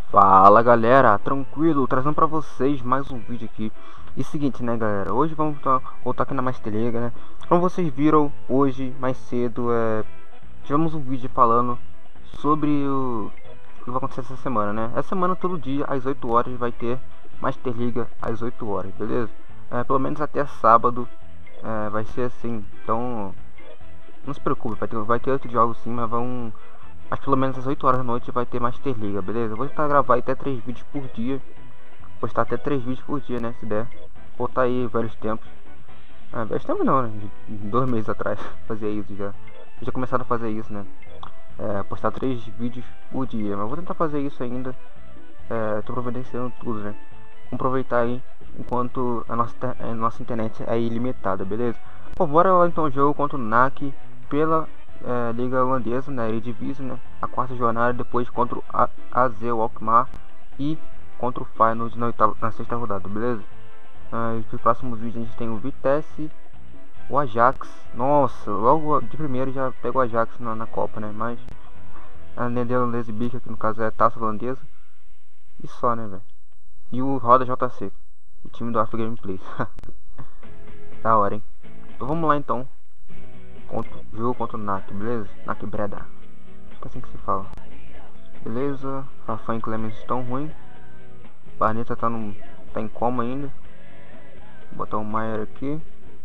Fala galera, tranquilo, trazendo pra vocês mais um vídeo aqui. E seguinte, né galera, hoje vamos voltar aqui na Master Liga, né. Como vocês viram hoje, mais cedo, tivemos um vídeo falando sobre o que vai acontecer essa semana, né. Essa semana todo dia, às 8 horas, vai ter Master Liga às 8 horas, beleza? Pelo menos até sábado, vai ser assim, então não se preocupe, vai ter outros jogos sim, mas pelo menos às 8 horas da noite vai ter Master Liga, beleza? Eu vou tentar gravar até 3 vídeos por dia. Postar até 3 vídeos por dia, né? Se der. Voltar aí velhos tempos. Velhos tempos não, né? De 2 meses atrás fazia isso já. Eu já começado a fazer isso, né? Postar 3 vídeos por dia. Mas eu vou tentar fazer isso ainda. Tô providenciando tudo, né? Vamos aproveitar aí enquanto a nossa internet é ilimitada, beleza? Pô, bora lá então o jogo contra o NAC pela Liga Holandesa, né, Eredivisie, né, a quarta jornada, depois contra o AZ Alkmaar e contra o Feyenoord na sexta rodada, beleza? Nos próximos vídeos a gente tem o Vitesse, o Ajax. Nossa, logo de primeiro já pegou o Ajax na Copa, né, mas a Nederlandse Bica, que no caso é a taça holandesa, e só, né, velho. E o Roda JC, o time do Afro Gameplay. Da hora, hein? Então vamos lá então. Jogo contra o NAC, beleza? NAC Breda. Acho que é assim que se fala. Beleza, Rafa e Clemens estão ruins. Barneta tá em coma ainda. Vou botar o Maier aqui.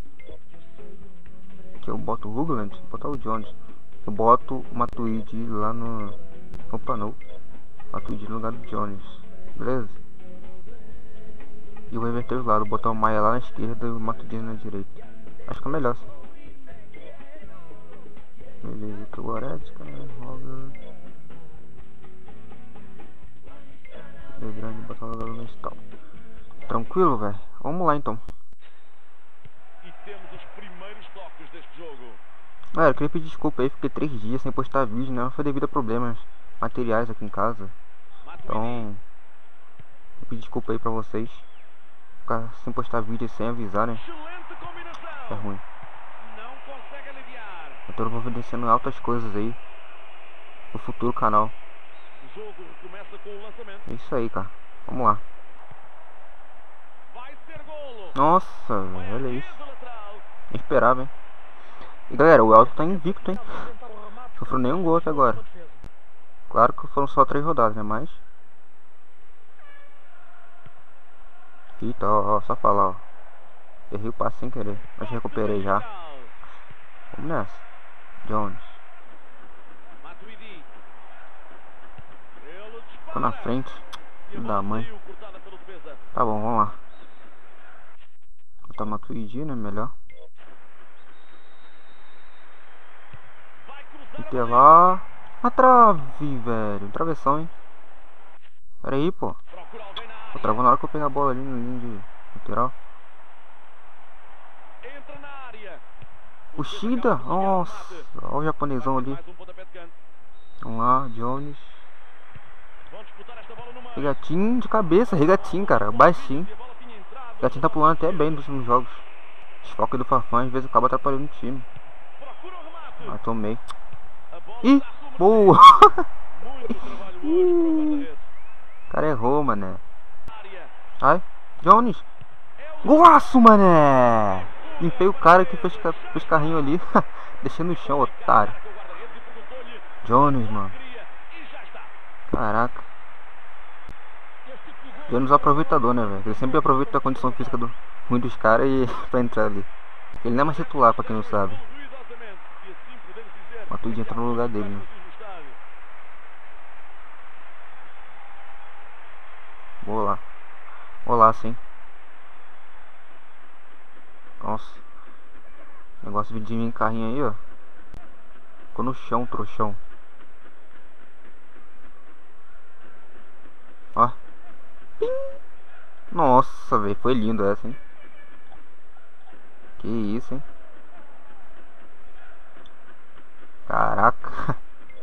Aqui eu boto o Rugland, vou botar o Jones. Eu boto o Matuidi lá no... Opa, não. Matuidi no lugar do Jones. Beleza? E vou inverter os lados, botar o Maia lá na esquerda e o Matuidi na direita. Acho que é melhor assim. Beleza, que o Goretzka, né? Roga. Grande, botar o jogador no stall. Tranquilo, velho? Vamos lá então. E temos os primeiros toques deste jogo. Galera, eu queria pedir desculpa aí, fiquei 3 dias sem postar vídeo, né? Foi devido a problemas materiais aqui em casa. Então, eu pedi desculpa aí pra vocês. Ficar sem postar vídeo e sem avisar, né? Excelente combinação. É ruim. Não consegue aliviar. Eu tô providenciando altas coisas aí no futuro canal. O jogo recomeça com o lançamento. É isso aí, cara. Vamos lá. Vai ser golo. Nossa, velho, olha isso. Do lateral. Nem esperava, hein? E galera, o Elton tá invicto, hein? Sofreu nenhum gol até agora. Claro que foram só 3 rodadas, né? Mas... Eita, ó, só falar, ó. Errei o passe sem querer, mas recuperei já. Vamos nessa. Jones. Matuidi. Ele Tô na frente. Filho da mãe. cortada pelo defesa. Tá bom, vamos lá. Botar Matuidi, né? Melhor. Vai cruzar. Meter lá. Na trave, velho. Travessão, hein? Pera aí, pô. Procura alguém na área. Tô travando na hora que eu pegar a bola ali no linha de lateral. Entra na área. Puxida. Nossa. Olha o japonesão ali. Mais um pontapé de canto. Vamos lá, Jones. Vão disputar esta bola no meio. Regatinho de cabeça, regatinho, cara. Baixinho. E a bola tinha entrado. Regatinho tá pulando até bem nos últimos jogos. Desfoque do Fafã, às vezes acaba atrapalhando o time. Procura o remate. Ah, tomei. A bola Ih, está sobre- boa. Muito trabalho hoje para o guarda-redes. O cara errou, mané. Área. Ai, Jones. Golaço, mané. Limpei o cara que fez carrinho ali. Deixei no chão, otário. Com o guarda-redes e perguntou-lhe Jones, mano. queria. E já está. Caraca. Este tipo de gol Jones é um aproveitador, né, velho? Ele sempre aproveita a condição física ruim dos caras e pra entrar ali. Ele não é mais titular, pra quem não sabe. ruidosamente. E assim podemos dizer. Matuidi entra no lugar dele, né? no estádio. Vou lá. Vou lá, sim. Nossa. Negócio de mim carrinho aí, ó. Ficou no chão, trouxão. Ó. Pim. Nossa, velho. Foi lindo essa, hein. Que isso, hein. Caraca.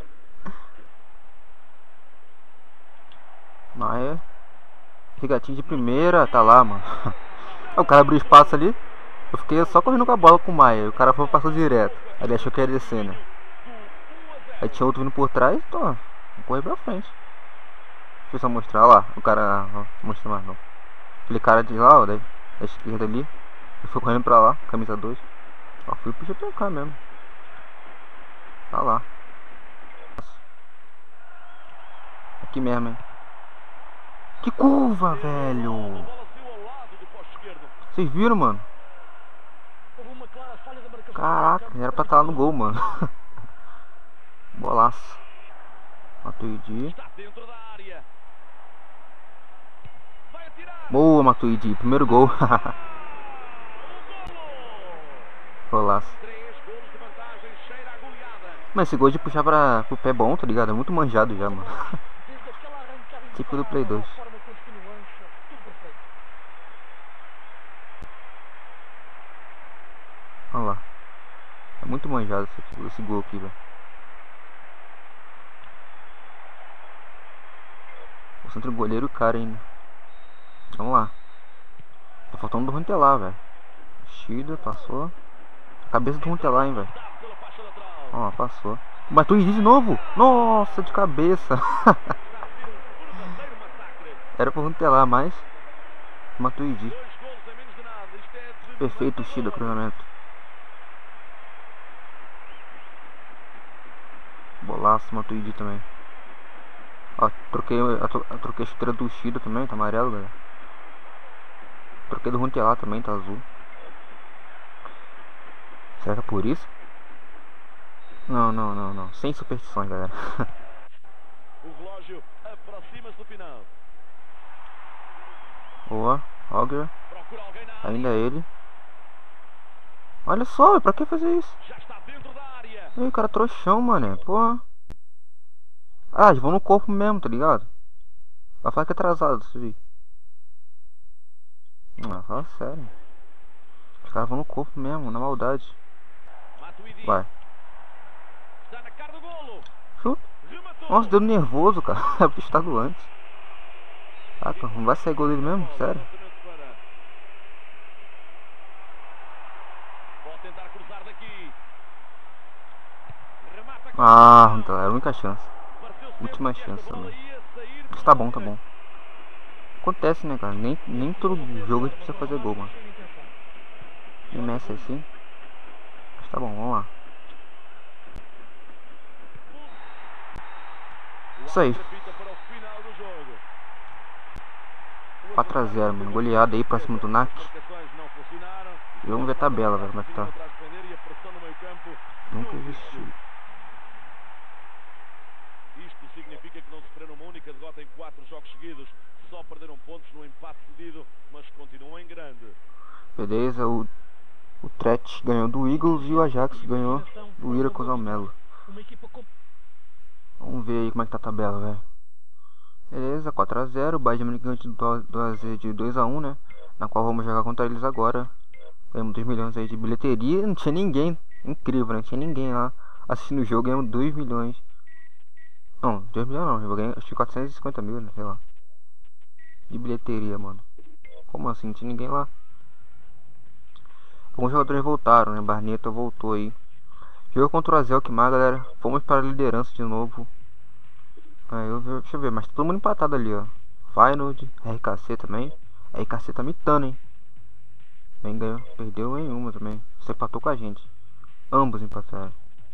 Maia. Regatinho de primeira. Tá lá, mano. O cara abriu espaço ali. Eu fiquei só correndo com a bola com o Maia. O cara passou direto. Aí ele achou que ia descer, né? Aí tinha outro vindo por trás. Então, vou correr pra frente. Deixa eu só mostrar lá. O cara. Não mostra mais não. Aquele cara de lá, ó, da esquerda ali. Ele foi correndo pra lá, camisa 2. Ó, fui pro GPK mesmo. Tá lá. Aqui mesmo, hein. Que curva, velho. Vocês viram, mano? Caraca, era pra estar lá no gol, mano. Bolaço. Matuidi. Boa, Matuidi. Primeiro gol. Golaço. Mas esse gol de puxar pro pé bom, tá ligado? É muito manjado já, mano. Tipo do Play 2. Olha lá. É muito manjado esse gol aqui, velho. O centro goleiro e o cara ainda. Vamos lá. Tá faltando do Runtelar, velho. Shida, passou. Cabeça do Runtelar, hein, velho. Ó, passou. Matuidi de novo. Nossa, de cabeça. Era pro Runtelar, mas Matuidi. Perfeito, Shida, cruzamento. Bolaço, Matuidi também. Ó, troquei a chuteira do Shida também, tá amarelo, galera. Troquei do Runtelar também, tá azul. Será que é por isso? Não. Sem superstições, galera. O relógio aproxima-se do final. Boa, Auger. Ainda é ele. Olha só, pra que fazer isso? Já está dentro da área. Ei, cara trouxão, mano. Porra. Ah, eles vão no corpo mesmo, tá ligado? Vai falar que é atrasado, isso aí. Não, fala sério. Os caras vão no corpo mesmo, na maldade. Vai. Está na cara do golo. Chuta. Nossa, deu nervoso, cara. É o estado antes. Ah, não vai sair gol dele mesmo? Sério? Pode tentar cruzar daqui. Ah, então era a única chance. Última chance também. Mas tá bom, tá bom. Acontece, né, cara? Nem todo jogo a gente precisa fazer gol, mano. Nem Messi assim. Mas tá bom, vamos lá. Isso aí. 4-0, mano. Goleada aí pra cima do NAC. E vamos ver a tabela, velho. Como é que tá? Nunca existiu. Isto significa que não sofreram uma única derrota em 4 jogos seguidos. Só perderam pontos no empate cedido, mas continuam em grande. Beleza, o Tret ganhou do Eagles e o Ajax ganhou do Irakus Almelo. Vamos ver aí como é que tá a tabela, velho. Beleza, 4-0. O Bayern de Munique ganhou do AZ de 2-1, né? Na qual vamos jogar contra eles agora. Ganhamos 2 milhões aí de bilheteria. Não tinha ninguém. Incrível, né? Não tinha ninguém lá assistindo o jogo. Ganhamos 2 milhões. Não, 2 milhões não. Eu ganhei acho que 450 mil, né? Sei lá. De bilheteria, mano. Como assim? Não tinha ninguém lá. Alguns jogadores voltaram, né? Barneta voltou aí. Jogo contra o AZ Alkmaar, galera. Fomos para a liderança de novo. Deixa eu ver, mas tá todo mundo empatado ali, ó. Feyenoord, RKC também. RKC tá mitando, hein. Bem ganhou, perdeu em uma também. Você empatou com a gente. Ambos empataram.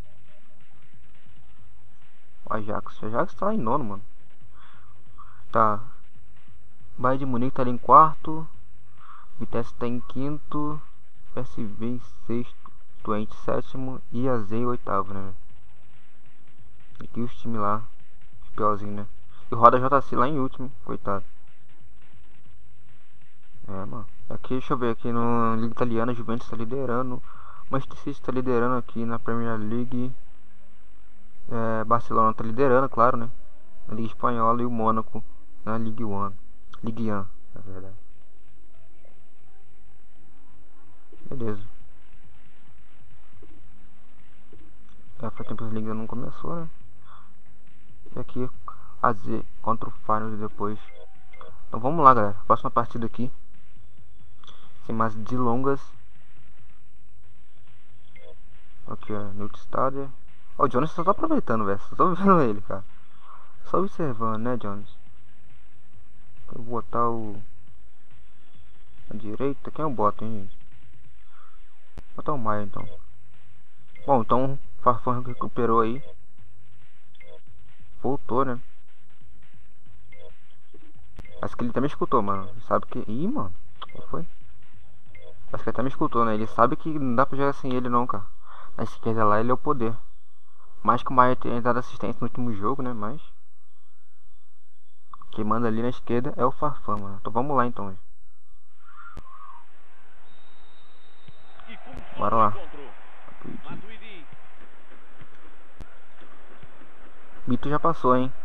O Ajax tá lá em nono, mano. Tá. Bayern de Munique tá ali em quarto. Vitesse tá em quinto. PSV em sexto. Twente sétimo. E AZ em oitavo, né? Aqui os times lá. Piorzinho, né? E roda JC lá em último, coitado. Mano. Aqui, deixa eu ver, aqui no Liga Italiana, Juventus tá liderando. Manchester City tá liderando aqui na Premier League. Barcelona tá liderando, claro, né? Na Liga Espanhola e o Mônaco na Ligue 1. Ligue 1, na verdade. Beleza. A Champions League ainda não começou, né? E aqui AZ contra o Feyenoord depois. Então vamos lá, galera. Próxima partida aqui. Sem mais delongas. Aqui, ó, no estádio. Ó, o Jones só tá aproveitando, velho. Só tô vendo ele, cara. Só observando, né, Jones? Vou botar o... a direita. Quem eu boto, hein, gente? Vou botar o Maia, então. Bom, então o Farfã recuperou aí. Voltou, né? Acho que ele também escutou, mano. Sabe que... Ih, mano. Qual foi? Acho que ele até me escutou, né? Ele sabe que não dá pra jogar sem ele, não, cara. Na esquerda lá, ele é o poder. Mais que o Maia tenha dado assistência no último jogo, né? Mas... quem manda ali na esquerda é o Farfã, mano. Então vamos lá, então. Bora lá. Mito já passou, hein?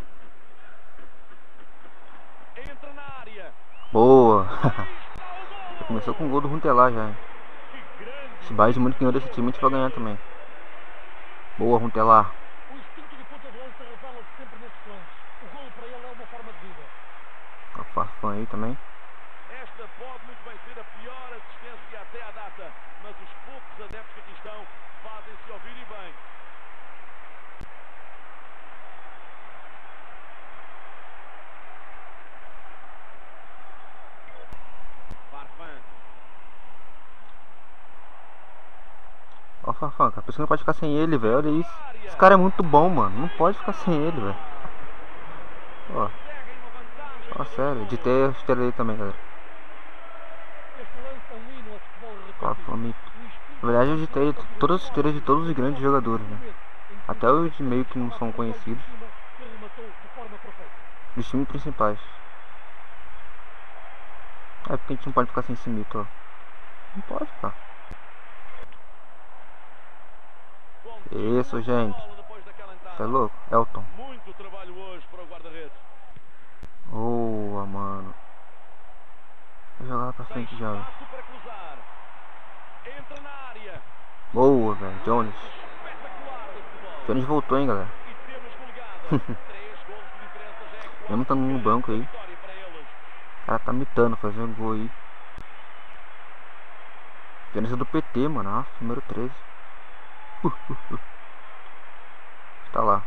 Boa! Já começou com o gol do Runtelar já. Esse Bayern de Munique ganhou desse time, a gente vai ganhar também. Boa, Runtelar. O instinto do ponta de lança revela-se sempre nesses lances. O golo para ele é uma forma de vida. O Farfã aí também. Esta pode muito bem ser a pior assistência até à data, mas os poucos adeptos que aqui estão fazem-se ouvir e bem. Ó o Farfã, cara. A pessoa não pode ficar sem ele, velho. Olha isso. Esse cara é muito bom, mano. Não pode ficar sem ele, velho. Ó. Ó, sério. De ter a esteira dele também, galera. Farfã, mito. Na verdade, eu editei todas as esteiras de todos os grandes jogadores, né? Até os meio que não são conhecidos. Dos times principais. É porque a gente não pode ficar sem esse mito, ó. Não pode, cara. Isso, gente. Você é louco? Elton. Muito trabalho hoje para o guarda-redes. Boa, mano. Vou jogar lá pra frente já, velho. Entra na área. Boa, velho. Jones. Jones voltou, hein, galera. Mesmo tá no banco aí. O cara tá mitando, fazendo gol aí. Jones é do PT, mano. Ah, número 13. Tá lá.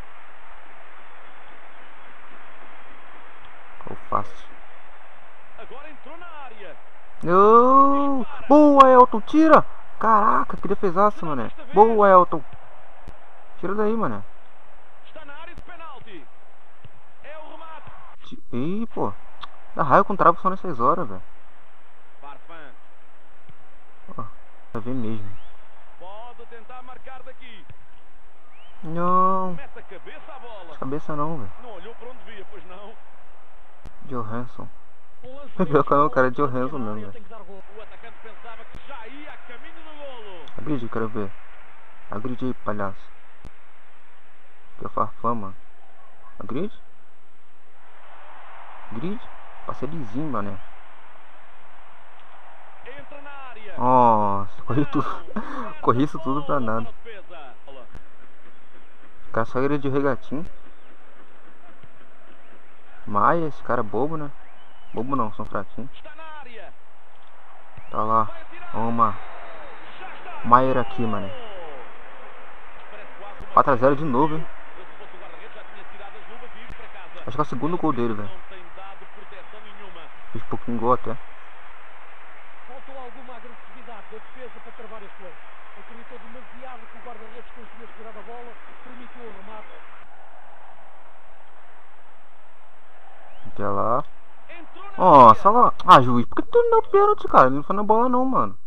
Ficou fácil. Agora entrou na área. Oh, boa, Elton, tira! Caraca, que defesaço, mané. Boa, Elton. Tira daí, mané. Está na área de penalti. É o remate. Ih, pô. Dá raio com travo só nessas horas, velho. Farfã. Ó, vai ver mesmo. Pode tentar marcar daqui. Não. Mete a cabeça à bola. Cabeça não, velho. Não olhou para onde via, pois não. Johansson. Pior que não, o cara é Johansson mesmo, velho. O atacante pensava que já ia a caminho do golo. Agride, quero ver. Agride aí, palhaço. Que é o Farfã, mano. Agride? Agride? Passei lisinho, mané. Entra na área. Nossa, corri tudo. Corri isso tudo pra nada. O cara só agrediu o regatinho. Maia, esse cara é bobo, né? Bobo não, são fraquinhos. Tá lá. Toma. Maier aqui, mano. 4 a 0 de novo, hein? Acho que é o segundo gol dele, velho. Fez pouquinho gol até. Faltou alguma agressividade da defesa para travar este lance. Acreditou demasiado que o guarda-redes conseguia segurar a bola, permitiu o remate. Até lá. Nossa, lá. Ah, juiz, por que tu não deu pênalti, cara? Ele não foi na bola não, mano.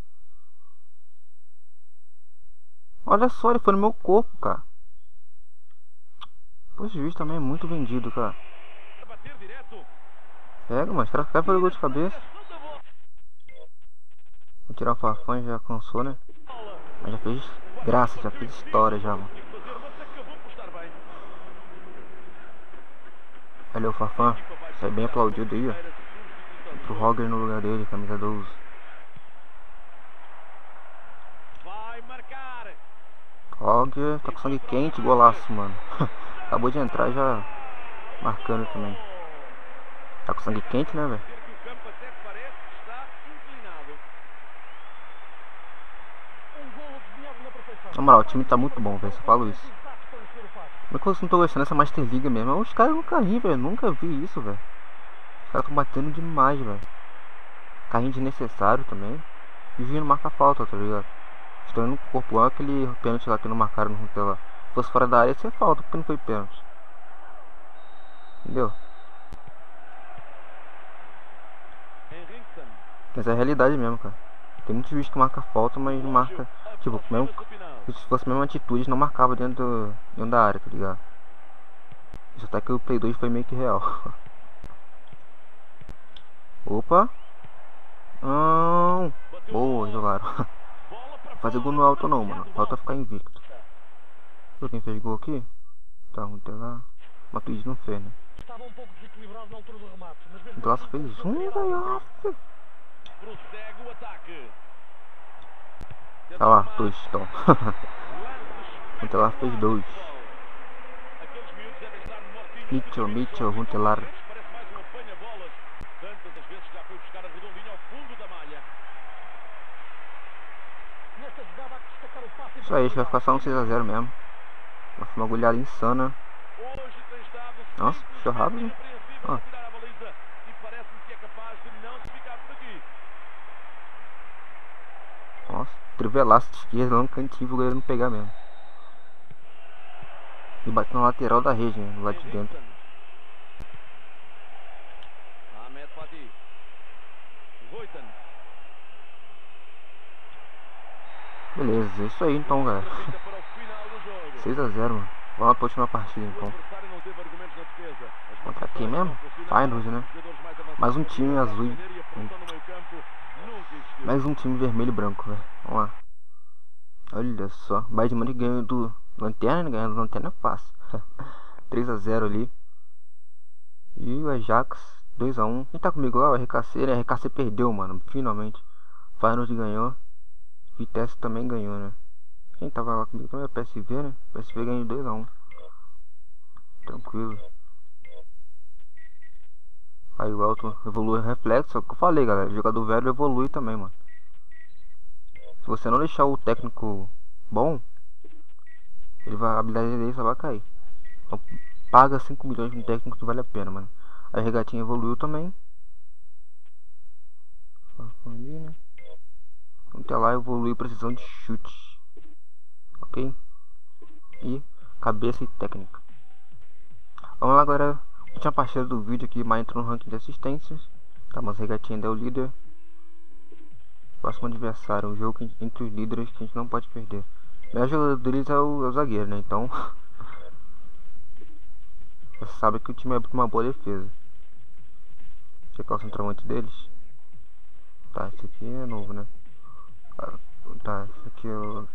Olha só, ele foi no meu corpo, cara. Pô, esse juiz também é muito vendido, cara. Pega, mas traz pra fazer gol de cabeça. Vou tirar o Farfã, já cansou, né? Mas já fez graça, já fez história já, mano. Olha o Farfã. Sai bem aplaudido aí, ó. Entra o Roger no lugar dele, camisa 12. Roger tá com sangue quente, golaço, mano. Acabou de entrar já marcando também. Tá com sangue quente, né, velho? Na moral, o time tá muito bom, velho. Só falo isso. Como é que eu não tô gostando dessa Master League mesmo? Os caras nunca ri, velho. Nunca vi isso, velho. caras tão batendo demais, velho. Carrinho desnecessário também. E o juiz não marca falta, tá ligado? Estão no corpo, aquele pênalti lá que não marcaram no Runtelar. Se fosse fora da área, ia ser falta, porque não foi pênalti. Entendeu? Mas é a realidade mesmo, cara. Tem muitos juízes que marcam falta, mas não marca. Tipo, mesmo se fosse a mesma atitude, não marcava dentro da área, tá ligado? Isso até que o Play 2 foi meio que real. Opa! Não! Boa, jogaram. Não fazer gol no alto não, mano. Falta ficar invicto. Viu quem fez gol aqui? Tá, Runtelar. Matuidi não fez, né? Estava um pouco desequilibrado na altura do remate, mas mesmo Runtelar só fez velho. Prossegue o ataque. Olha lá, 2, então. Runtelar fez 2. Aqueles miúdos devem estar mortinhos. Mitchell, Runtelar. Parece mais um apanha-bolas. Tantas as vezes já foi buscar a redondinha ao fundo da malha. nesta jogada há que destacar o passe. Isso aí, acho que vai ficar só um 6 a 0 mesmo. Vai ser uma goleada insana. Hoje tem estado Nossa, fechou rápido, né? a tirar a baliza e parece-me que é capaz de não se ficar por aqui. Nossa, trivelaço de esquerda lá no cantinho, o goleiro não pegar mesmo. E bate na lateral da rede, né? Lá de dentro. Ahmed Fati. Voitan. Beleza, é isso aí então, galera. Para o final do jogo. 6 a 0, mano. Vamos lá pra última partida então. O adversário não teve argumentos na defesa. As Contra quem mesmo? Finals, né? jogadores mais avançados Mais um time azul. e a pressão no meio-campo nunca existiu. Mais um time vermelho e branco, velho. Vamos lá. Olha só. Bayern de Munique ganhou do Lanterna, né? Ganhando do Lanterna é fácil. 3 a 0 ali. E o Ajax 2 a 1. Quem tá comigo lá? O RKC, né? O RKC perdeu, mano. Finalmente. Finals ganhou. Vitesse também ganhou, né? Quem tava lá comigo também é o PSV, né? O PSV ganhou 2 a 1. Tranquilo. Aí o Elton evolui reflexo. É o que eu falei, galera. O jogador velho evolui também, mano. Se você não deixar o técnico bom, a habilidade dele só vai cair. Então paga 5 milhões no técnico que vale a pena, mano. Aí o Regatinha evoluiu também. Até lá evoluiu precisão de chute. Ok? E cabeça e técnica. Vamos lá, galera. Última partida do vídeo aqui, mas entrou no ranking de assistências. Tá, mas o Regatinha ainda é o líder. Próximo adversário, um jogo entre os líderes que a gente não pode perder. O melhor jogador deles é o zagueiro, né? Então você sabe que o time é uma boa defesa. Checar o centroavante deles. Tá, esse aqui é novo, né? Tá, esse aqui é o...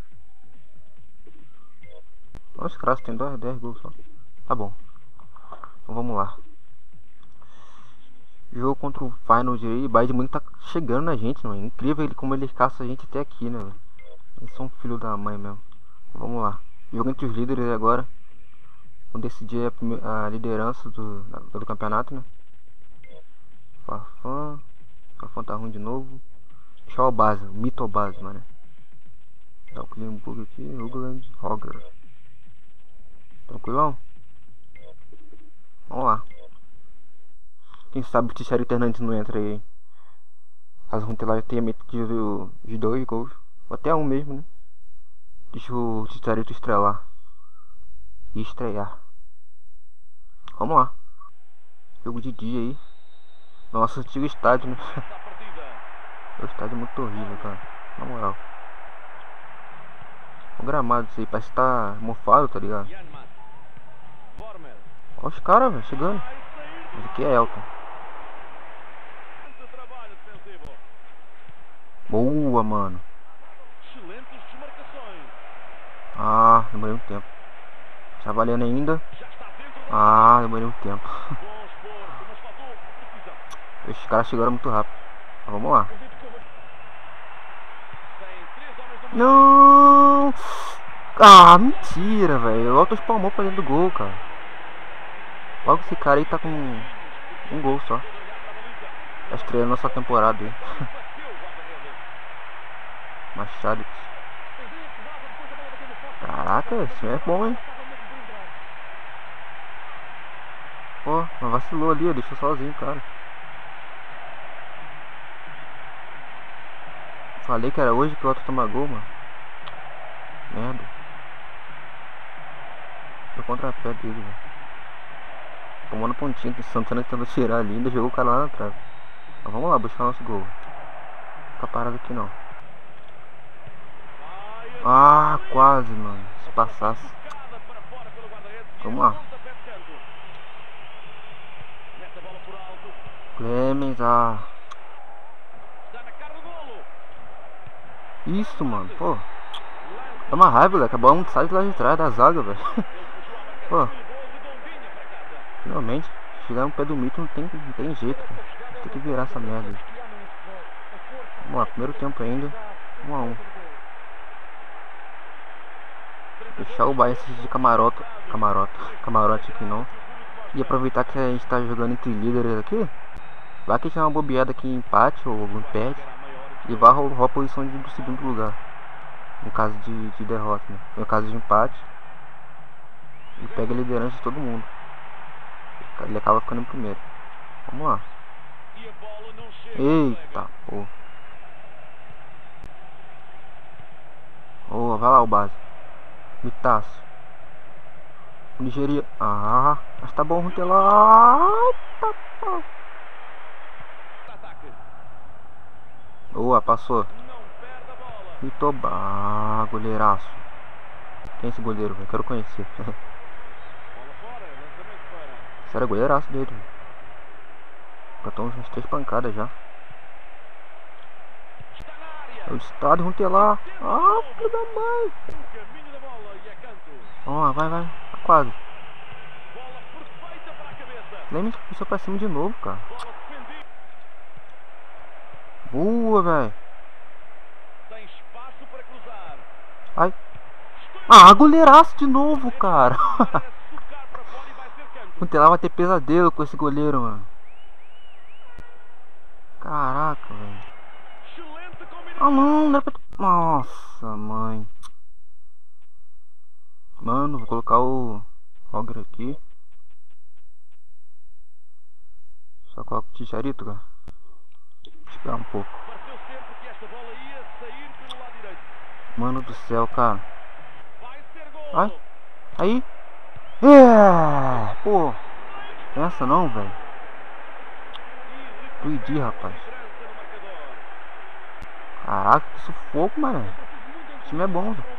Nossa, cara, tem 10 gols só. Tá bom. Então vamos lá. Jogo contra o Finals aí. O Bayern de Munique tá chegando na gente, mano. É incrível como ele caça a gente até aqui, né, velho? Eles são filho da mãe mesmo. Vamos lá. Jogo entre os líderes agora. Vamos decidir a liderança do campeonato, né? Farfan. Farfan tá ruim de novo. Deixar o base, o mito base, mano. Dá o Klimburg aqui. Rugland, Roger. Tranquilão? Vamos lá. Quem sabe o Ticharito Hernandes não entra aí. Caso o Runtelar tenha metido os 2 gols. Ou até um mesmo, né? Deixa o Ticharito estrelar. E estrear. Vamos lá. Jogo de dia aí. Nossa, antigo estádio, né? O estádio é muito horrível, cara. Na moral. O gramado isso aí parece que tá mofado, tá ligado? Olha os caras, velho, chegando. Mas aqui é Elton. Boa, mano. Ah, demorei um tempo. Tá valendo ainda. Ah, demorei um tempo. Os caras chegaram muito rápido. Então, vamos lá. Não! Ah, mentira, velho. O Elton spalmou pra dentro do gol, cara. Logo esse cara aí tá com um gol só. Tá estreando nossa temporada aí. Machado. Caraca, esse time é bom, hein? Pô, mas vacilou ali, deixou sozinho, cara. Falei que era hoje que o outro toma gol, mano. Merda. Foi contrapé dele, velho. Tomando pontinho do Santana tentando tirar ali, ainda jogou o cara lá na trave. Mas vamos lá, buscar nosso gol. Fica parado aqui não. Ah, quase, mano. Se passasse. Vamos lá. Clemens, ah. Isso, mano, pô. Dá uma raiva, velho. Acabou um sai de lá de trás da zaga, velho. Pô. Finalmente. Chegar no pé do mito não tem jeito, cara. Tem que virar essa merda. Vamos lá, primeiro tempo ainda. 1 a 1. Deixar o Bahia de camarote aqui não. E aproveitar que a gente tá jogando entre líderes aqui. Vai que tiver uma bobeada aqui em empate ou algum perde. E vai roubar a posição do segundo lugar. No caso de derrota, né? No caso de empate. E pega a liderança de todo mundo. Ele acaba ficando em primeiro. Vamos lá. Eita, pô. Oh, vai lá o base. Mitaço. Nigeria. Ah, mas tá bom, lá. Eita, pô. Boa, passou. Itobá, goleiraço. Quem é esse goleiro, velho? Quero conhecer. Sério, goleiraço dele. Já estão umas 3 pancadas já. É o estado, Runtelar. Ah, filho da mãe. Ó, vai. Tá quase. Nem me puxou pra cima de novo, cara. Boa, velho. Ai. Ah, goleiraço de novo, cara. O Runtelar vai ter pesadelo com esse goleiro, mano. Caraca, velho. Ah, não é pra... Nossa, mãe. Mano, vou colocar o Roger aqui. Só coloco o Chicharito, cara. Esperar um pouco. Mano do céu, cara. Ai. Aí. É. Pô. Pensa não, velho. Doidi, rapaz. Caraca, que sufoco, mano. O time é bom, velho.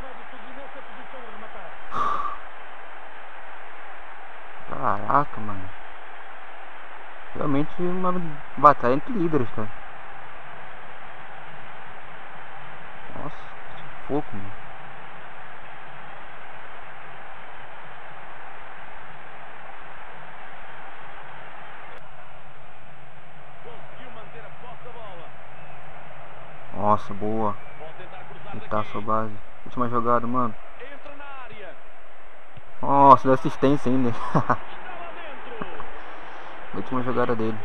Caraca, mano. Realmente uma batalha entre líderes, cara. Nossa, que sufoco, mano. Nossa, boa. Mitaço a base. Última jogada, mano. Nossa, deu assistência ainda. Última jogada dele.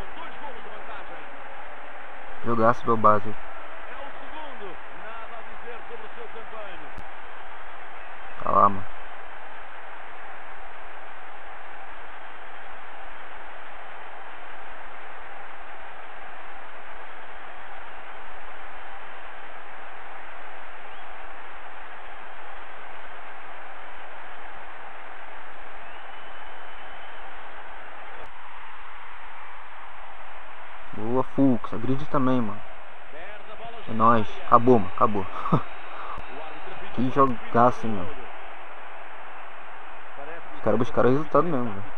Jogaço do base. Tá lá, mano. Boa, Fux. Agride também, mano. É nóis. Acabou, mano. Acabou. Que jogaço, hein, mano. Os caras buscaram o resultado mesmo, velho.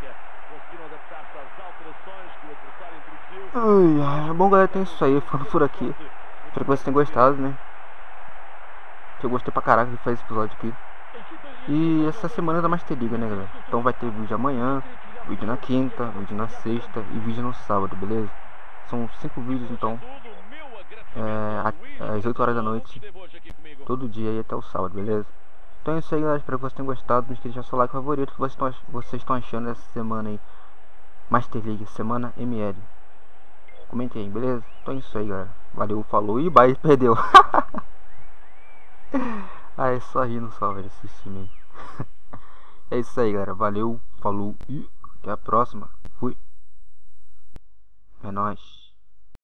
Ai, é bom, galera, tem isso aí. Ficando por aqui. Espero que vocês tenham gostado, né? Que eu gostei pra caraca de fazer esse episódio aqui. E essa semana é da Master Liga, né, galera? Então vai ter vídeo amanhã, vídeo na quinta, vídeo na sexta e vídeo no sábado, beleza? São 5 vídeos, então, às 8 horas da noite, todo dia aí até o sábado, beleza? Então é isso aí, galera, espero que vocês tenham gostado. Não esqueça de deixar seu like favorito. O que vocês estão achando dessa semana aí, Master League, semana ML. Comentem aí, beleza? Então é isso aí, galera. Valeu, falou e bye, perdeu. Ah, é só rindo só, velho, esse time aí. É isso aí, galera. Valeu, falou e até a próxima. Fui. É nóis.